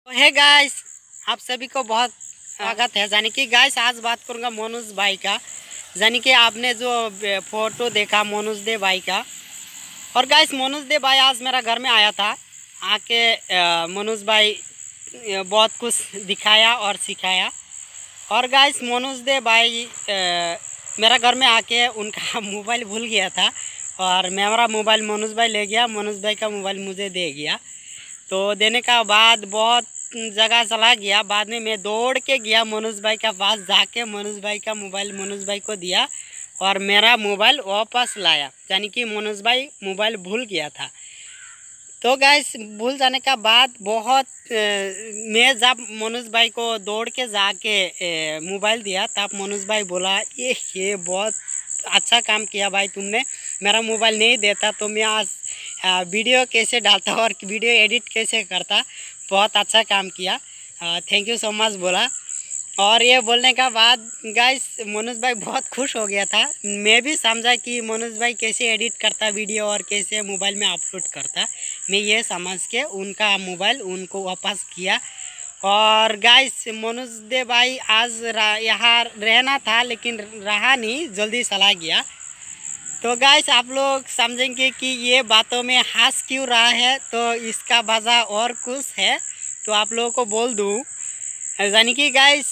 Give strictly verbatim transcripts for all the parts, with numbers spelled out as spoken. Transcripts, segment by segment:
Hey guys, आप सभी को बहुत स्वागत है। जानी कि गाइस आज बात करूंगा मनोज भाई का। जानी कि आपने जो फोटो देखा मनोज दे भाई का, और गाइस मनोज दे भाई आज मेरा घर में आया था। आके मनोज भाई बहुत कुछ दिखाया और सिखाया। और गाइस मनोज दे भाई आ, मेरा घर में आके उनका मोबाइल भूल गया था और मेरा मोबाइल मनोज भाई ले गया। मनोज भाई का मोबाइल मुझे दे गया। तो देने का बाद बहुत जगह चला गया। बाद में मैं दौड़ के गया मनोज भाई का पास, जाके मनोज भाई का मोबाइल मनोज भाई को दिया और मेरा मोबाइल वापस लाया। यानी कि मनोज भाई मोबाइल भूल गया था। तो गाइस भूल जाने का बाद बहुत ए, मैं जब मनोज भाई को दौड़ के जाके मोबाइल दिया तब मनोज भाई बोला ये ये बहुत अच्छा काम किया भाई तुमने। मेरा मोबाइल नहीं देता तो मैं आज वीडियो कैसे डालता और वीडियो एडिट कैसे करता। बहुत अच्छा काम किया, थैंक यू सो मच बोला। और ये बोलने का बाद गाइस मनोज भाई बहुत खुश हो गया था। मैं भी समझा कि मनोज भाई कैसे एडिट करता वीडियो और कैसे मोबाइल में अपलोड करता। मैं ये समझ के उनका मोबाइल उनको वापस किया। और गाइस मनोज दे भाई आज यहाँ रहना था लेकिन रहा नहीं, जल्दी चला गया। तो गाइस आप लोग समझेंगे कि ये बातों में हंस क्यों रहा है, तो इसका वजह और कुछ है। तो आप लोगों को बोल दूँ, यानी कि गाइस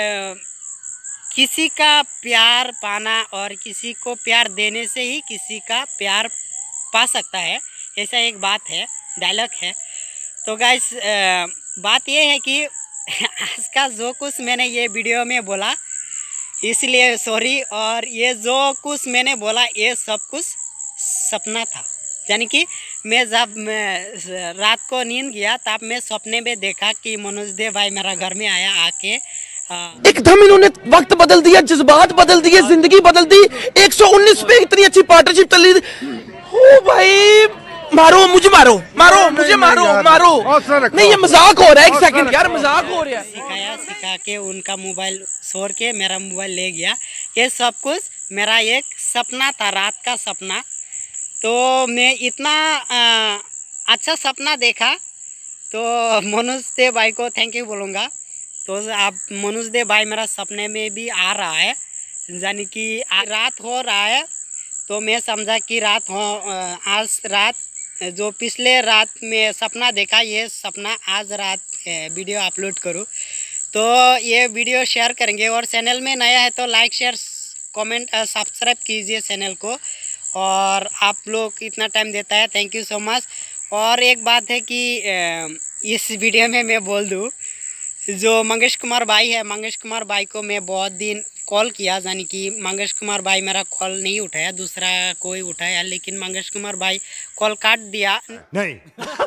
किसी का प्यार पाना और किसी को प्यार देने से ही किसी का प्यार पा सकता है, ऐसा एक बात है, डायलॉग है। तो गाइस बात ये है कि आज का जो कुछ मैंने ये वीडियो में बोला इसलिए सॉरी। और ये जो कुछ मैंने बोला ये सब कुछ सपना था। यानी कि मैं जब मैं रात को नींद गया तब मैं सपने में देखा कि मनोज दे भाई मेरा घर में आया। आके एकदम इन्होंने वक्त बदल दिया, जज्बात बदल दिए, जिंदगी बदल दी। एक सौ उन्नीस पे इतनी अच्छी पार्टनरशिप चल रही थी। ओ भाई मारो मुझे, मारो मारो नहीं, मुझे नहीं, मारो नहीं, मारो नहीं, ये मजाक हो रहा है। एक सेकंड यार, मजाक हो रहा है। सिखाया सिखा के उनका मोबाइल छोड़ के मेरा मोबाइल ले गया। ये सब कुछ मेरा एक सपना था, रात का सपना। तो मैं इतना आ, अच्छा सपना देखा तो मनोज दे भाई को थैंक यू बोलूँगा। तो आप मनोज दे भाई मेरा सपने में भी आ रहा है, यानी कि रात हो रहा है। तो मैं समझा कि रात हो, आज रात जो पिछले रात में सपना देखा ये सपना आज रात वीडियो अपलोड करूँ। तो ये वीडियो शेयर करेंगे। और चैनल में नया है तो लाइक शेयर कमेंट सब्सक्राइब कीजिए चैनल को। और आप लोग इतना टाइम देता है, थैंक यू सो मच। और एक बात है कि इस वीडियो में मैं बोल दूँ, जो मंगेश कुमार भाई है, मंगेश कुमार भाई को मैं बहुत दिन कॉल किया, यानी कि मंगेश कुमार भाई मेरा कॉल नहीं उठाया, दूसरा कोई उठाया, लेकिन मंगेश कुमार भाई कॉल काट दिया। नहीं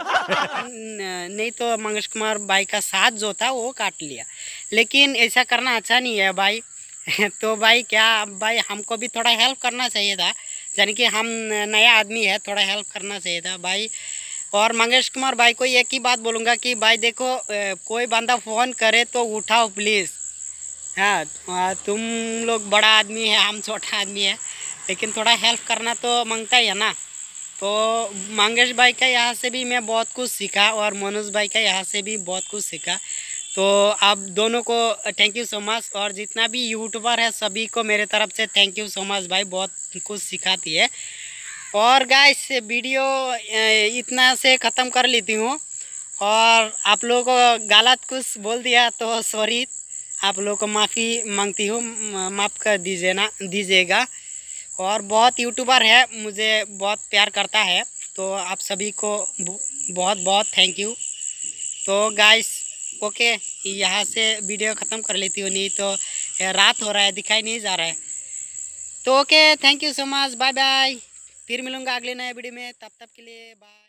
नहीं तो मंगेश कुमार भाई का साथ जो था वो काट लिया, लेकिन ऐसा करना अच्छा नहीं है भाई। तो भाई क्या भाई हमको भी थोड़ा हेल्प करना चाहिए था, यानी कि हम नया आदमी है, थोड़ा हेल्प करना चाहिए था भाई। और मंगेश कुमार भाई को एक ही बात बोलूँगा कि भाई देखो कोई बंदा फ़ोन करे तो उठाओ प्लीज़। हाँ तुम लोग बड़ा आदमी है, हम छोटा आदमी है, लेकिन थोड़ा हेल्प करना तो मांगता ही है ना। तो मंगेश भाई का यहाँ से भी मैं बहुत कुछ सीखा और मनोज भाई का यहाँ से भी बहुत कुछ सीखा। तो आप दोनों को थैंक यू सो मच। और जितना भी यूट्यूबर है सभी को मेरे तरफ से थैंक यू सो मच भाई, बहुत कुछ सिखाती है। और गाइस वीडियो इतना से ख़त्म कर लेती हूँ। और आप लोगों को गलत कुछ बोल दिया तो सॉरी, आप लोगों को माफ़ी मांगती हूँ, माफ़ कर दीजिए ना दीजिएगा। और बहुत यूट्यूबर है मुझे बहुत प्यार करता है, तो आप सभी को बहुत बहुत थैंक यू। तो गाइस ओके यहाँ से वीडियो ख़त्म कर लेती हूँ, नहीं तो रात हो रहा है दिखाई नहीं जा रहा है। तो okay thank you so much, bye bye. फिर मिलूँगा अगले नए वीडियो में, तब तक के लिए बाय।